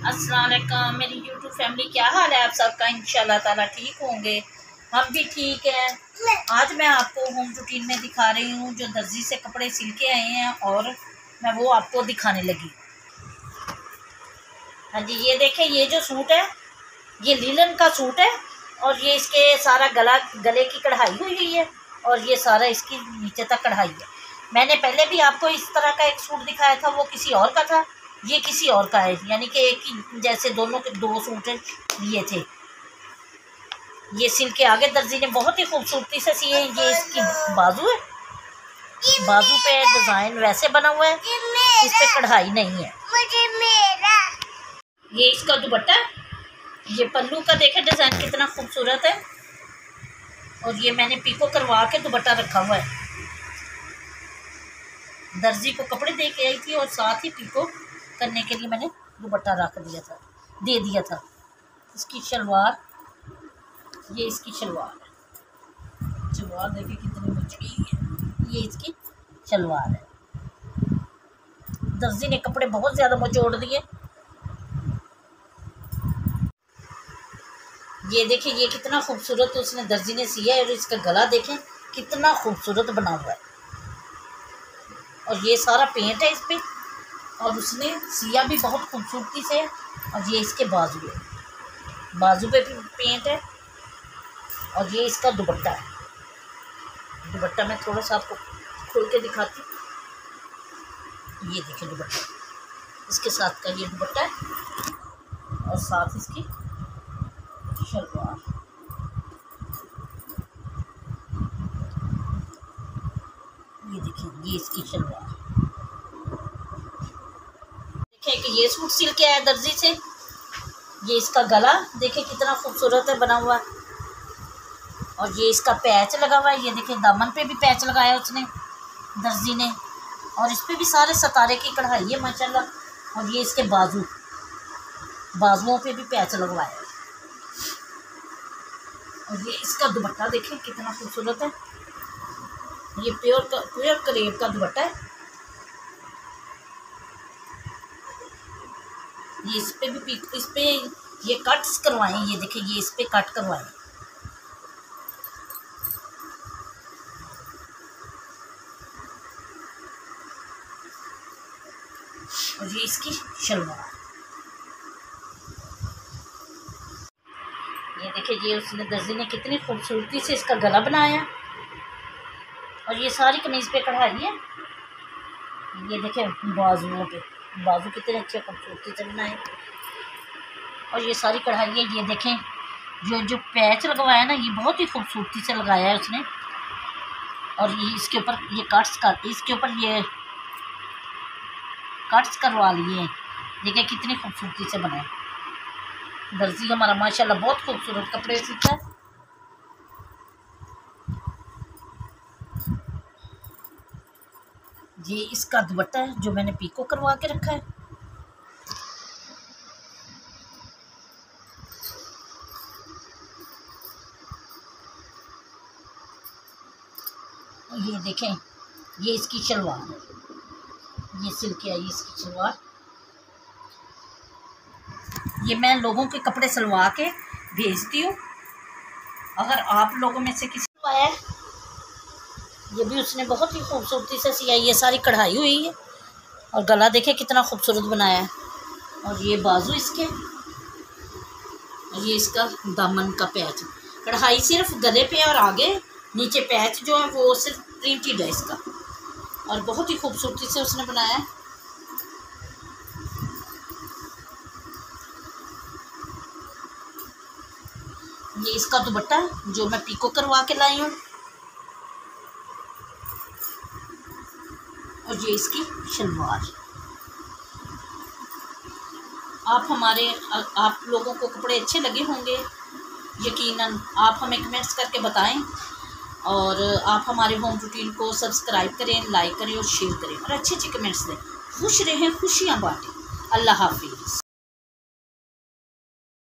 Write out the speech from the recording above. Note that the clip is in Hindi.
अस्सलाम वालेकुम मेरी यूट्यूब फैमिली, क्या हाल है आप सबका। इंशाल्लाह ताला ठीक होंगे, हम भी ठीक हैं। आज मैं आपको होम रूटीन में दिखा रही हूँ जो दर्जी से कपड़े सिल के आए हैं और मैं वो आपको दिखाने लगी। हाँ जी, ये देखें, ये जो सूट है ये लीलन का सूट है और ये इसके सारा गले की कढ़ाई हुई है और ये सारा इसकी नीचे तक कढ़ाई है। मैंने पहले भी आपको इस तरह का एक सूट दिखाया था, वो किसी और का था, ये किसी और का है, यानी कि एक ही जैसे दोनों के दो सूट लिए थे। ये सिल के आगे दर्जी ने बहुत ही खूबसूरती से सिए। ये इसकी बाजू है, बाजू पे डिज़ाइन वैसे बना हुआ है, इस पे कढ़ाई नहीं है। ये इसका दुपट्टा, ये पल्लू का देखे डिज़ाइन कितना खूबसूरत है और ये मैंने पीको करवा के दुपट्टा रखा हुआ है। दर्जी को कपड़े दे के आई थी और साथ ही पीको करने के लिए मैंने दुपट्टा रख दिया था, दे दिया था। इसकी शलवार, ये इसकी शलवार है, शलवार देखे कितनी मुचकी है, ये इसकी शलवार है। दर्जी ने कपड़े बहुत ज़्यादा मचोड़ दिए। ये देखिए, ये कितना खूबसूरत उसने दर्जी ने सिया है और इसका गला देखें कितना खूबसूरत बना हुआ है और ये सारा पेंट है इस पर और उसने सिया भी बहुत खूबसूरती से। और ये इसके बाजू है, बाजू पे भी पेंट है और ये इसका दुपट्टा है। दुपट्टा मैं थोड़ा सा आपको खोल के दिखाती हूँ। ये देखिए दुपट्टा, इसके साथ का ये दुपट्टा है और साथ इसकी शलवार। ये देखिए, ये इसकी शलवार। देखें कि ये सूट सिल के आया दर्जी से। ये इसका गला देखें कितना खूबसूरत है बना हुआ और ये इसका पैच लगा हुआ है। ये देखिए, दामन पे भी पैच लगाया उसने दर्जी ने और इस पे भी सारे सितारे की कढ़ाई है माशाल्लाह। और ये इसके बाजू, बाजुओं पे भी पैच लगवाया है और ये इसका दुपट्टा देखें कितना खूबसूरत है। ये प्योर करेब का दुपट्टा है। ये इस पे भी, इस पे ये कट्स करवाएं। ये देखिए, ये इस पे कट करवाएं और ये इसकी शलवार। ये देखिए, ये उसने दर्जी ने कितनी खूबसूरती से इसका गला बनाया और ये सारी कमीज़ पे कढ़ाई है। ये देखिए बाजुओं पे, बाजू कितने अच्छे खूबसूरती से बनाए और ये सारी कढ़ाई है। ये देखें, जो पैच लगवाया ना, ये बहुत ही खूबसूरती से लगाया है उसने। और ये इसके ऊपर ये इसके ऊपर ये कट्स करवा लिए हैं। देखिए कितनी खूबसूरती से बनाए। दर्जी हमारा माशाल्लाह बहुत खूबसूरत कपड़े सीता है। ये इसका दुपट्टा है जो मैंने पीको करवा के रखा है। ये देखें, ये इसकी शलवार है, ये सिल के आई इसकी शलवार। ये मैं लोगों के कपड़े सिलवा के भेजती हूँ। अगर आप लोगों में से किसी को आया है, ये भी उसने बहुत ही खूबसूरती से सिया। ये सारी कढ़ाई हुई है और गला देखे कितना खूबसूरत बनाया है और ये बाजू इसके, ये इसका दामन का पैच। कढ़ाई सिर्फ गले पे और आगे, नीचे पैच जो है वो सिर्फ प्रिंटेड है इसका और बहुत ही खूबसूरती से उसने बनाया है। ये इसका दुपट्टा जो मैं पीको करवा के लाई हूँ और ये इसकी शलवार। आप लोगों को कपड़े अच्छे लगे होंगे यकीनन। आप हमें कमेंट्स करके बताएं और आप हमारे होम रूटीन को सब्सक्राइब करें, लाइक करें और शेयर करें और अच्छे अच्छे कमेंट्स दें। खुश रहें, खुशियाँ बांटें। अल्लाह हाफिज़।